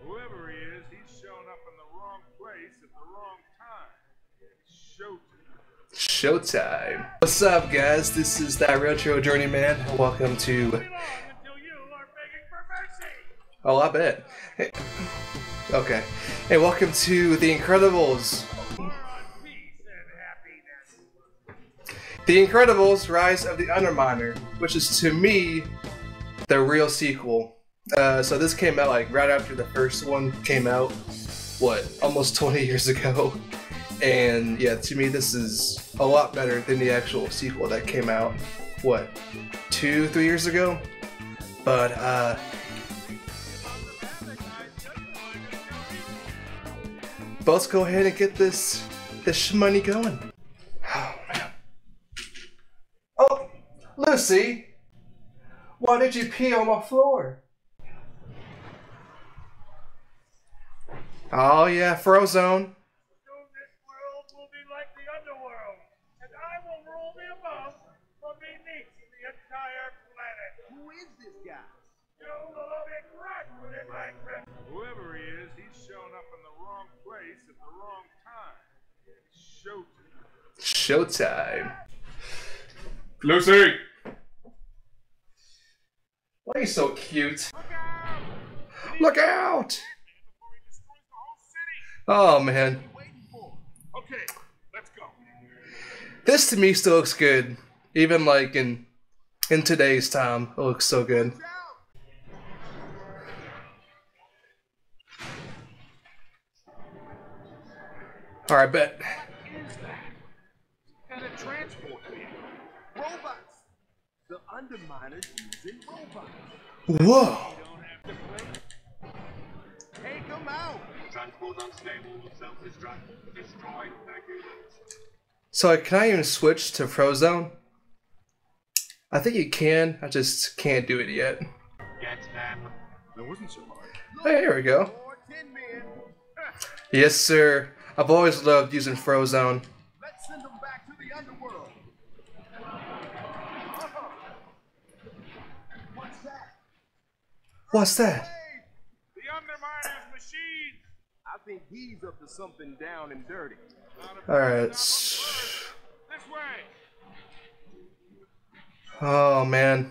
Whoever he is, he's shown up in the wrong place at the wrong time. It's showtime. Showtime. What's up, guys? This is that retro journeyman. Welcome to. Oh, I bet. Hey. Okay. Hey, welcome to The Incredibles. The Incredibles: Rise of the Underminer, which is to me the real sequel. So this came out like right after the first one came out. What? Almost 20 years ago. And yeah, to me this is a lot better than the actual sequel that came out, what, 2-3 years ago? But let's go ahead and get this money going. Oh man. Oh, Lucy, why did you pee on my floor? Oh yeah, Frozone. Whoever he is, he's shown up in the wrong place at the wrong time. It's showtime. Showtime. Lucy! Why are you so cute? Look out! Look out! Oh man. Okay, let's go. This to me still looks good. Even like in today's time, it looks so good. Alright, bet. What is that? Kind of transport vehicle. Robots! The Underminers using robots. Whoa! Take them out! Transport unstable, self-destruct, destroy, thank you. So can I even switch to Frozone? I think you can, I just can't do it yet. Get them. That wasn't so hard. Hey, here we go. Yes, sir. I've always loved using Frozone. Let's send them back to the underworld. What's that? What's that? The Underminer's machine. I think he's up to something down and dirty. Alright. This way. Oh, man.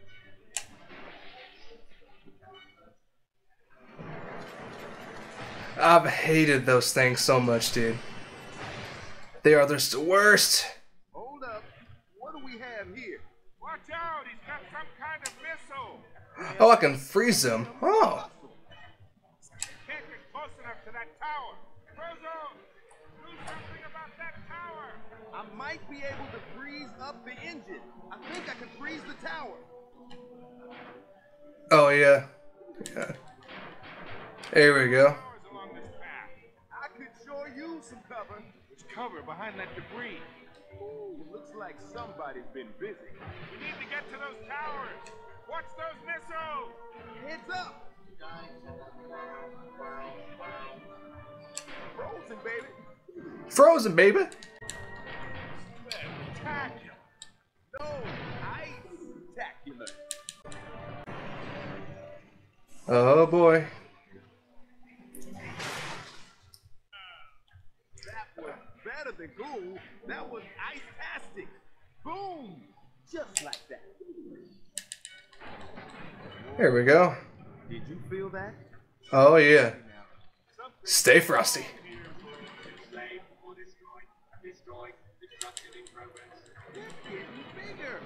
I've hated those things so much, dude. They are just the worst. Hold up. What do we have here? Watch out, he's got some kind of missile. Oh, I can freeze them. Oh. Can't get close enough to that tower. Frozone, do something about that tower. I might be able to freeze up the engine. I think I can freeze the tower. Oh, yeah. Yeah. There we go. Along this path. I could sure use some cover. There's cover behind that debris. Ooh, looks like somebody's been busy. We need to get to those towers. Watch those missiles. Heads up! Frozen, baby. Frozen, baby. Spectacular. No, ice-tacular. Oh, boy. That was better than cool. That was ice-tastic. Boom! Just like that. There we go. Did you feel that? Oh, yeah. Stay frosty. Getting bigger.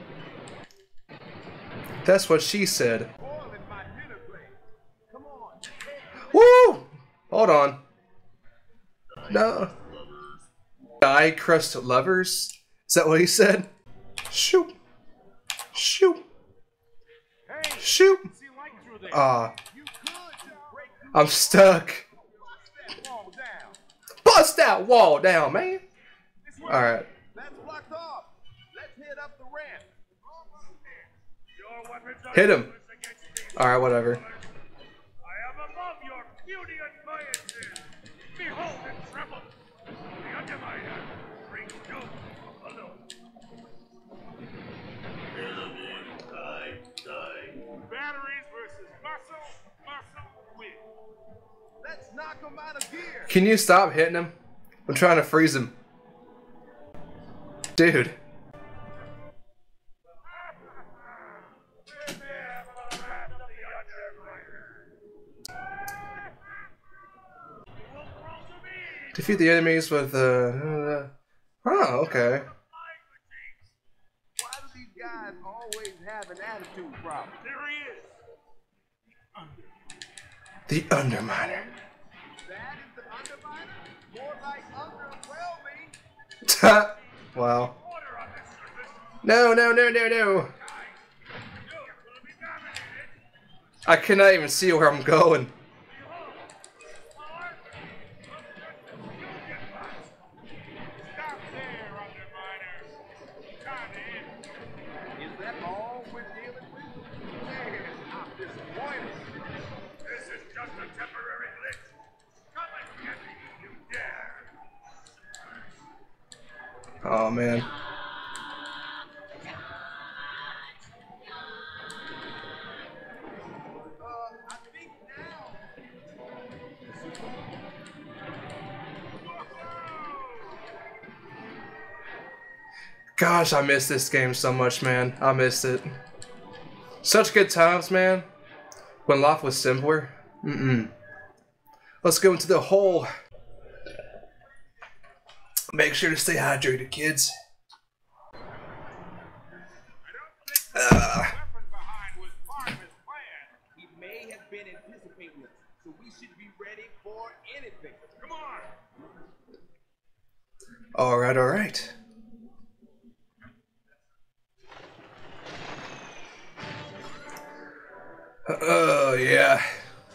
That's what she said. Oil in my dinner plate. Come on. Woo! Hold on. No. Die crust lovers? Is that what he said? Shoot. Shoot. Hey, Shoot. see light through there. You could just break through I'm stuck. that wall down. Bust that wall down, man. This way. Alright. That's blocked off. Let's head up the ramp. Your weapons are Hit him. useless against me. Alright, whatever. I am above your beauty and biases. Behold and tremble. The Underminer brings doom alone. Batteries versus muscle, muscle wins. Let's knock him out of gear. Can you stop hitting him? I'm trying to freeze him. Dude. Defeat the enemies with oh, okay. Why do these guys always have an attitude problem? There he is. The Underminer. That is the Underminer? More like underwhelming. Wow. No, no, no, no, no. I cannot even see where I'm going. Stop there, Underminer. Is that all we're dealing with? Man, I'm disappointed. This is just a temporary glitch. Come and get me if you dare. Oh man. I think now. Gosh, I miss this game so much, man. I missed it. Such good times, man. When life was simpler. Let's go into the hole. Make sure to stay hydrated, kids. Weapon behind was part of his plan. He may have been anticipating us, so we should be ready for anything. Come on. Alright, alright. Oh, yeah.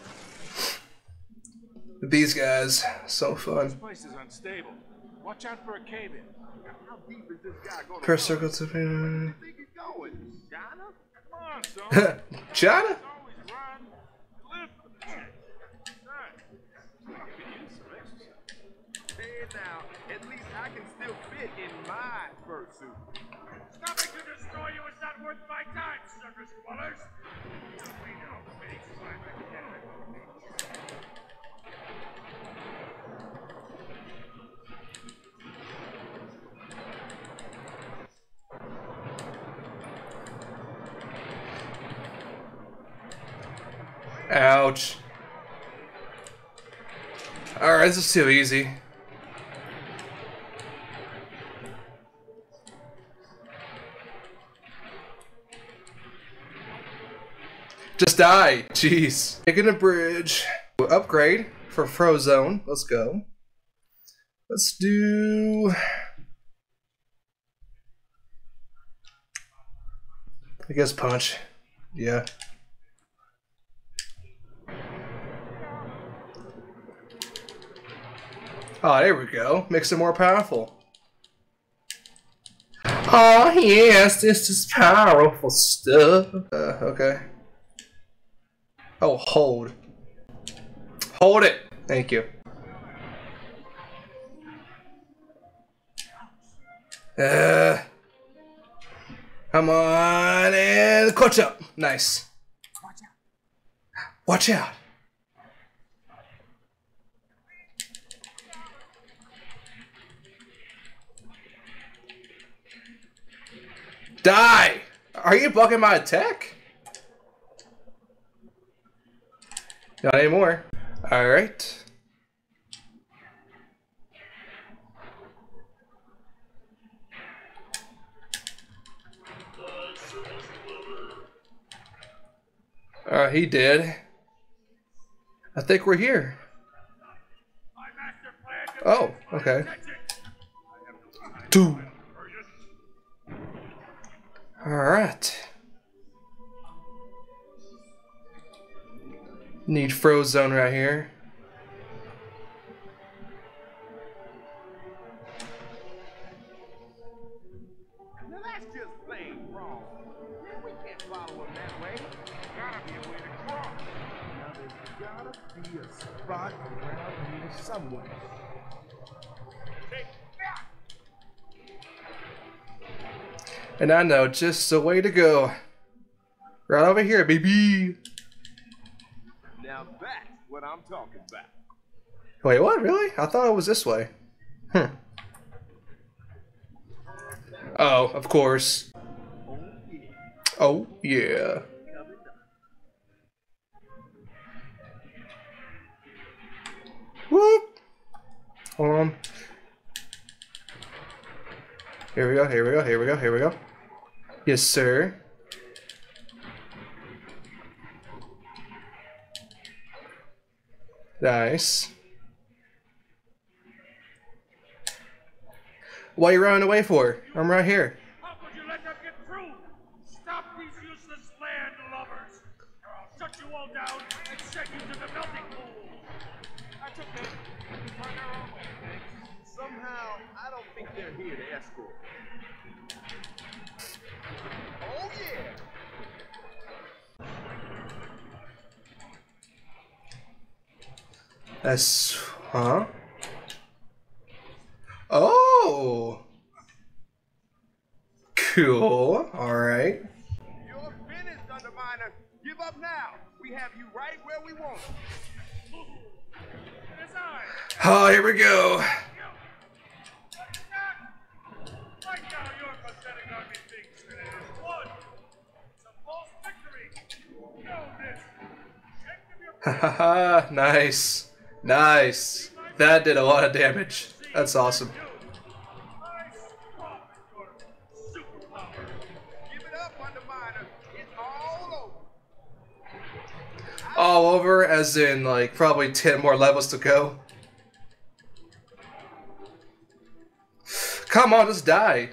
These guys, so This fun. place is unstable. Watch out for a cave-in. How deep is this guy going Press to circle to think he's going? China? Come on, son. China? Always run. Live for the shit. Son, you could use some exercise. Hey, now, at least I can still fit in my fursuit. Stopping to destroy you is not worth my time, circus dwellers. We know the many slime Ouch. Alright, this is too easy. Just die. Jeez. Taking a bridge. Upgrade for Frozone. Let's go. Let's do... I guess punch. Yeah. Oh, there we go. Makes it more powerful. Oh, yes, this is powerful stuff. Okay. Oh, hold. Hold it. Thank you. Come on, and clutch up. Nice. Watch out. Die! Are you blocking my attack? Not anymore. Alright. He did. I think we're here. Oh, okay. 2. Alright. Need Frozone right here. Now that's just plain wrong. Man, we can't follow him that way. Gotta be a way to cross. Now there's gotta be a spot around here somewhere. Take that. And I know just the way to go. Right over here, baby. Now that's what I'm talking about. Wait, what? Really? I thought it was this way. Oh, of course. Oh, yeah. Whoop! Hold on. Here we go, here we go, here we go, here we go. Yes, sir. Nice. What are you running away for? I'm right here. How could you let them get through? Stop these useless land lovers, or I'll shut you all down and send you to the melting pool. That's okay. We can find our own way. Somehow, I don't think they're here to escort. Oh yeah! That's... huh? Oh! Cool. Alright. You're finished, Underminer. Give up now. We have you right where we want. It's I. Oh, here we go. Right now, your pathetic army thinks that it is won. It's a false victory. Know this. Check them your Haha, nice. Nice. That did a lot of damage. That's awesome. I scoff at your superpower. Give it up, Underminer. It's all over. All over, as in, like, probably 10 more levels to go. Come on, just die.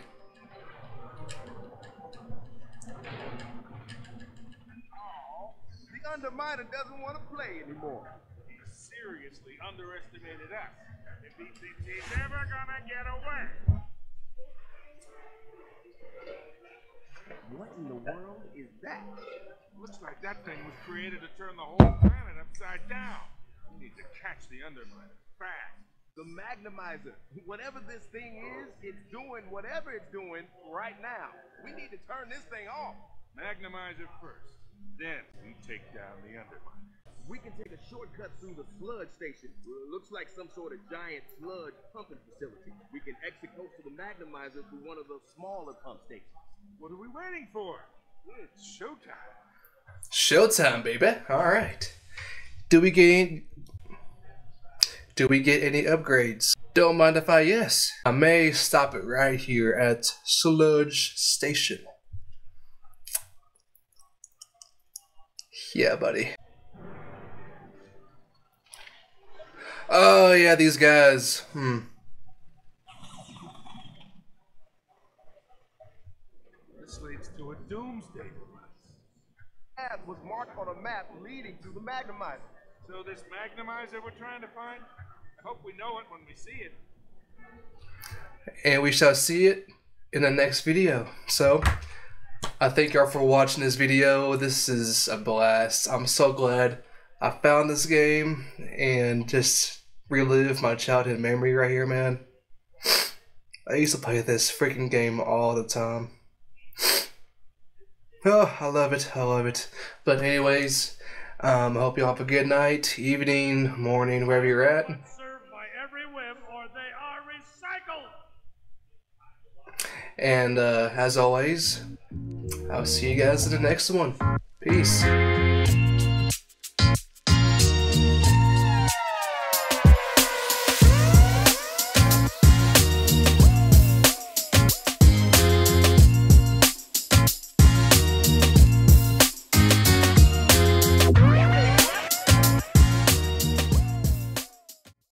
The Underminer doesn't want to play anymore. He seriously underestimated us. If he thinks he's ever gonna get away. What in the world is that? Looks like that thing was created to turn the whole planet upside down. We need to catch the Underminer fast. The Magnemizer. Whatever this thing is, it's doing whatever it's doing right now. We need to turn this thing off. Magnemizer first, then we take down the Underminer. We can take a shortcut through the sludge station. Looks like some sort of giant sludge pumping facility. We can exit close to the Magnemizer through one of the smaller pump stations. What are we waiting for? It's showtime. Showtime, baby. Alright. Do we get any upgrades? Don't mind if I yes. I may stop it right here at Sludge Station. Yeah, buddy. Oh yeah, these guys. This leads to a doomsday device. Path was marked on a map leading to the Magnemizer. So this Magnemizer we're trying to find? I hope we know it when we see it. And we shall see it in the next video. So, I thank y'all for watching this video. This is a blast. I'm so glad I found this game and just relive my childhood memory right here, man. I used to play this freaking game all the time. Oh, I love it. I love it. But anyways, I hope y'all have a good night, evening, morning, wherever you're at. Served by every whim or they are recycled. And as always, I'll see you guys in the next one. Peace.